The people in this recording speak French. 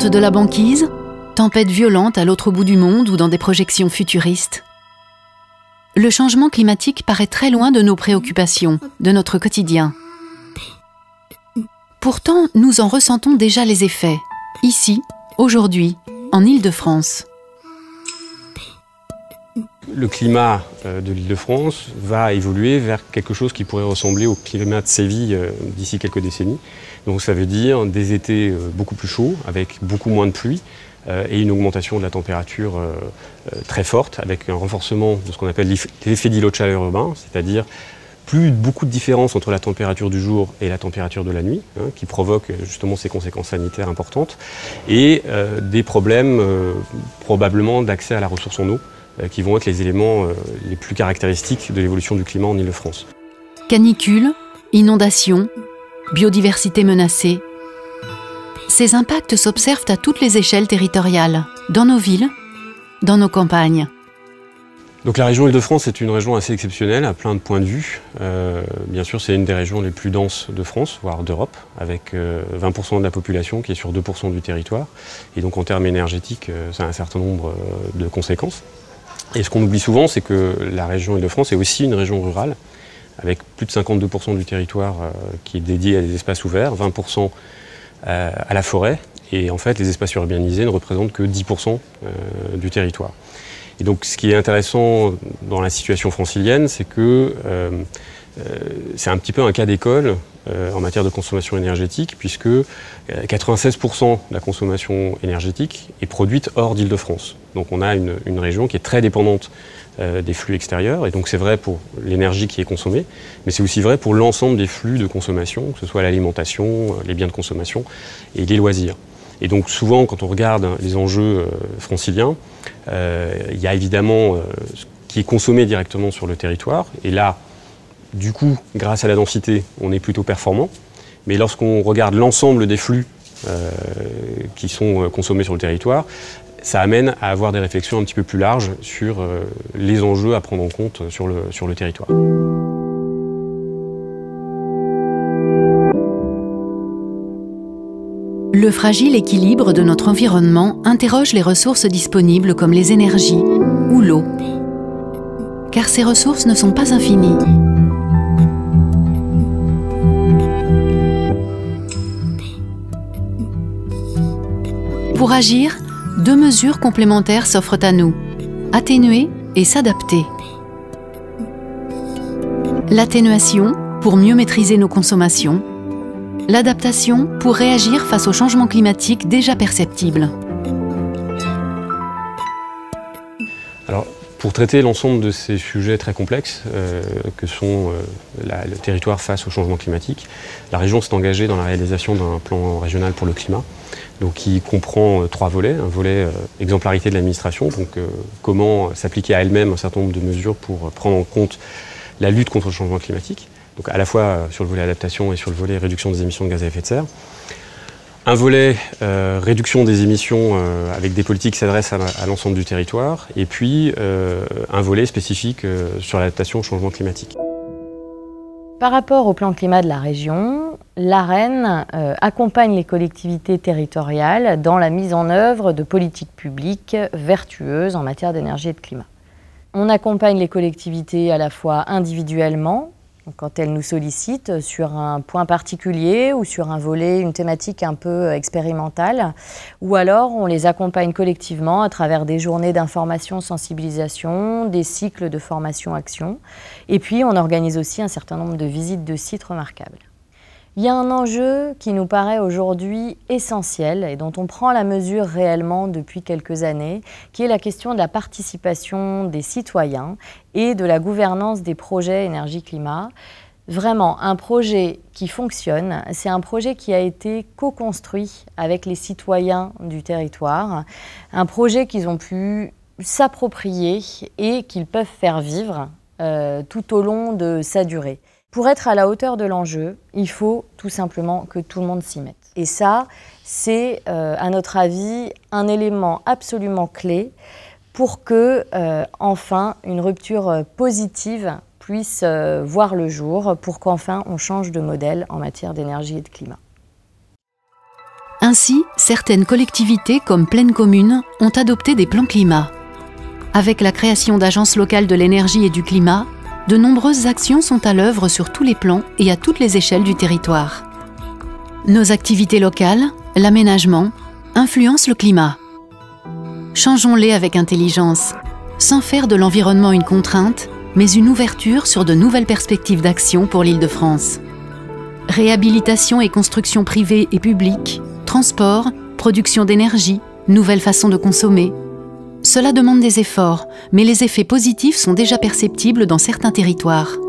Chute de la banquise, tempêtes violentes à l'autre bout du monde ou dans des projections futuristes. Le changement climatique paraît très loin de nos préoccupations, de notre quotidien. Pourtant, nous en ressentons déjà les effets, ici, aujourd'hui, en Île-de-France. Le climat de l'Île-de-France va évoluer vers quelque chose qui pourrait ressembler au climat de Séville d'ici quelques décennies. Donc ça veut dire des étés beaucoup plus chauds, avec beaucoup moins de pluie, et une augmentation de la température très forte, avec un renforcement de ce qu'on appelle l'effet d'îlot de chaleur urbain, c'est-à-dire plus beaucoup de différence entre la température du jour et la température de la nuit, qui provoque justement ces conséquences sanitaires importantes, et des problèmes probablement d'accès à la ressource en eau, qui vont être les éléments les plus caractéristiques de l'évolution du climat en Île-de-France. Canicules, inondations, biodiversité menacée. Ces impacts s'observent à toutes les échelles territoriales, dans nos villes, dans nos campagnes. Donc la région Île-de-France est une région assez exceptionnelle à plein de points de vue. Bien sûr, c'est une des régions les plus denses de France, voire d'Europe, avec 20% de la population qui est sur 2% du territoire. Et donc en termes énergétiques, ça a un certain nombre de conséquences. Et ce qu'on oublie souvent, c'est que la région Île-de-France est aussi une région rurale, avec plus de 52% du territoire qui est dédié à des espaces ouverts, 20% à la forêt, et en fait les espaces urbanisés ne représentent que 10% du territoire. Et donc ce qui est intéressant dans la situation francilienne, c'est que c'est un petit peu un cas d'école en matière de consommation énergétique, puisque 96% de la consommation énergétique est produite hors d'Île-de-France. Donc on a une région qui est très dépendante des flux extérieurs, et donc c'est vrai pour l'énergie qui est consommée, mais c'est aussi vrai pour l'ensemble des flux de consommation, que ce soit l'alimentation, les biens de consommation et les loisirs. Et donc souvent, quand on regarde les enjeux franciliens, il y a évidemment ce qui est consommé directement sur le territoire, et là, du coup, grâce à la densité, on est plutôt performant. Mais lorsqu'on regarde l'ensemble des flux qui sont consommés sur le territoire, ça amène à avoir des réflexions un petit peu plus larges sur les enjeux à prendre en compte sur le territoire. Le fragile équilibre de notre environnement interroge les ressources disponibles comme les énergies ou l'eau. Car ces ressources ne sont pas infinies. Pour agir, deux mesures complémentaires s'offrent à nous, atténuer et s'adapter. L'atténuation pour mieux maîtriser nos consommations, l'adaptation pour réagir face aux changements climatiques déjà perceptibles. Alors, pour traiter l'ensemble de ces sujets très complexes que sont le territoire face au changement climatique, la région s'est engagée dans la réalisation d'un plan régional pour le climat, donc qui comprend 3 volets. Un volet exemplarité de l'administration, donc comment s'appliquer à elle-même un certain nombre de mesures pour prendre en compte la lutte contre le changement climatique, donc à la fois sur le volet adaptation et sur le volet réduction des émissions de gaz à effet de serre. Un volet réduction des émissions avec des politiques qui s'adressent à l'ensemble du territoire, et puis un volet spécifique sur l'adaptation au changement climatique. Par rapport au plan climat de la région, l'AREN accompagne les collectivités territoriales dans la mise en œuvre de politiques publiques vertueuses en matière d'énergie et de climat. On accompagne les collectivités à la fois individuellement, quand elles nous sollicitent sur un point particulier ou sur un volet, une thématique un peu expérimentale, ou alors on les accompagne collectivement à travers des journées d'information, sensibilisation, des cycles de formation-action, et puis on organise aussi un certain nombre de visites de sites remarquables. Il y a un enjeu qui nous paraît aujourd'hui essentiel et dont on prend la mesure réellement depuis quelques années, qui est la question de la participation des citoyens et de la gouvernance des projets énergie-climat. Vraiment, un projet qui fonctionne, c'est un projet qui a été co-construit avec les citoyens du territoire, un projet qu'ils ont pu s'approprier et qu'ils peuvent faire vivre tout au long de sa durée. Pour être à la hauteur de l'enjeu, il faut tout simplement que tout le monde s'y mette. Et ça, c'est, à notre avis, un élément absolument clé pour que, enfin, une rupture positive puisse voir le jour, pour qu'enfin on change de modèle en matière d'énergie et de climat. Ainsi, certaines collectivités comme Plaine Commune ont adopté des plans climat. Avec la création d'agences locales de l'énergie et du climat, de nombreuses actions sont à l'œuvre sur tous les plans et à toutes les échelles du territoire. Nos activités locales, l'aménagement, influencent le climat. Changeons-les avec intelligence, sans faire de l'environnement une contrainte, mais une ouverture sur de nouvelles perspectives d'action pour l'Île-de-France. Réhabilitation et construction privée et publique, transport, production d'énergie, nouvelles façons de consommer. Cela demande des efforts, mais les effets positifs sont déjà perceptibles dans certains territoires.